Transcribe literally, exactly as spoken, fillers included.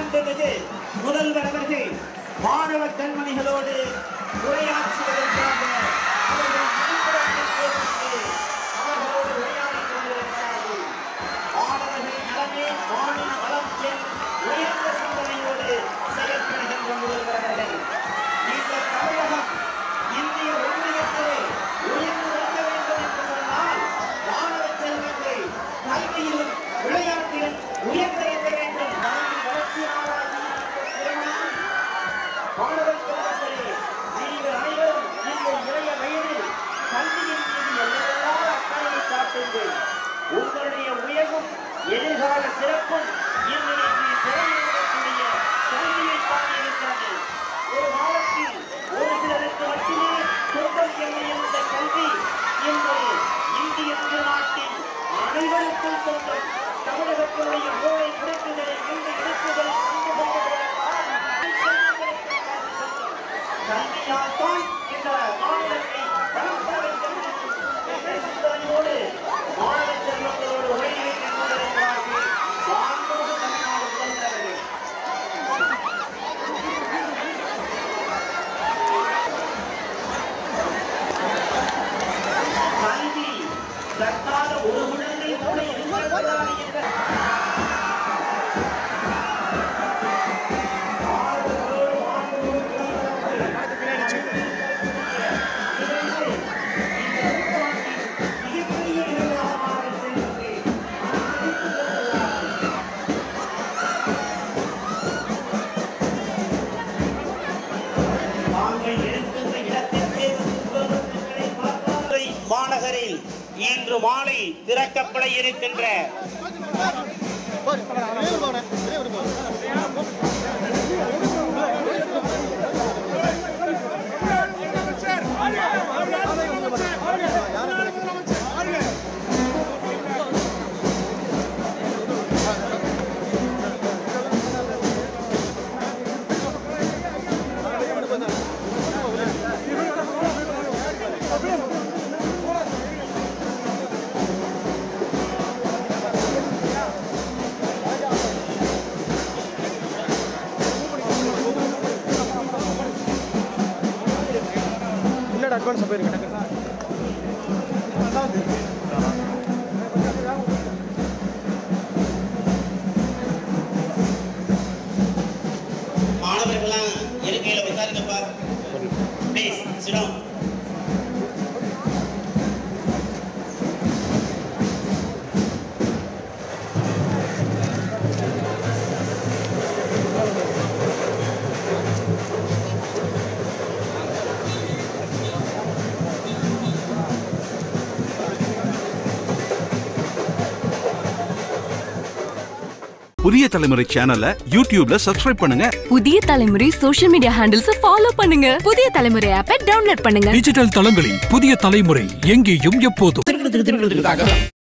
மாண்புமிகு முதல்வர் அவர்கள் மாணவ கண்மணிகளோடு உரையாற்றுவதற்காக அவர்கள் அவர்களோடு உரையாடிக் கொண்டிருக்கிறார்கள். மாணவர்கள் நலமே மாநில வளம் என் உயர்ந்த சிந்தனையோடு செயல்படுகின்ற முதல்வர்கள் இந்த தமிழகம் இந்திய ஒன்றியத்திலே உயர்ந்து வர வேண்டும் என்று சொன்னால் மாணவ செல்வங்கள் கல்வியிலும் விளையாட்டிலும் உயர்ந்திருக்க வேண்டும். வளர்ச்சியாளர் மாணவ செல்வங்களே, நீங்கள் அனைவரும் இந்த இளைய வயதில் கல்வியின் மீது எல்லாம் அக்கறையை காட்டுங்கள். உங்களுடைய உயர்வும் எதிர்கால சிறப்பும் இன்றைக்கு திரையிடக்கூடிய கல்வியை காட்டியிருக்கிறது. ஒரு காலத்தில் ஒரு சிலருக்கு மட்டுமே சொந்தம் என்ற கல்வி என்பது இந்திய திருநாட்டின் அனைவருக்கும் சொந்தம். தமிழகத்தினுடைய மூளை குறைப்புகளை இன்று எடுப்புகளை கல்வியால் தான் இந்த மாநிலத்தை வளர்க்க வேண்டும் என்ற சிந்தனையோடு மாணவ செல்வங்களோடு உரையாடிக் கொண்டிருக்கிறார்கள். மாண்புமிகு தமிழ்நாடு முதல்வர்கள் கல்வி கற்காத ஒரு குழந்தை கூட இருக்கக்கூடாது என்ற மாநகரில் இன்று மாலை திறக்கப்பட இருக்கின்ற அட்வான்ஸ் போயிருக்கேன். மாணவர்கள்லாம் இருக்கையில உட்காருங்கப்பா. Please sit down. புதிய தலைமுறை சேனலை யூடியூப்ல சப்ஸ்கிரைப் பண்ணுங்க. புதிய தலைமுறை சோஷியல் மீடியா ஹேண்டில்ஸ் ஃபாலோ பண்ணுங்க. புதிய தலைமுறை ஆப்பை டவுன்லோட் பண்ணுங்க. டிஜிட்டல் தளங்களில் புதிய தலைமுறை எங்கேயும் எப்போதும்.